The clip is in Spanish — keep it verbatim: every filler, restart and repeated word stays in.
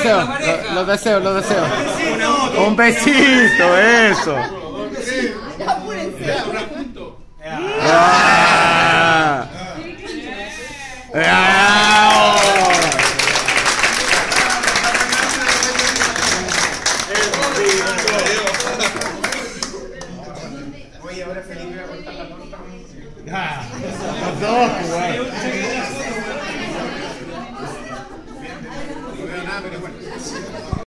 deseo, lo, lo deseo, lo deseo. Un besito, eso. Apúrense. Ah. Ah. Oye, ahora Felipe va a cortar la torta. Ah, los dos, güey. No veo nada, pero bueno.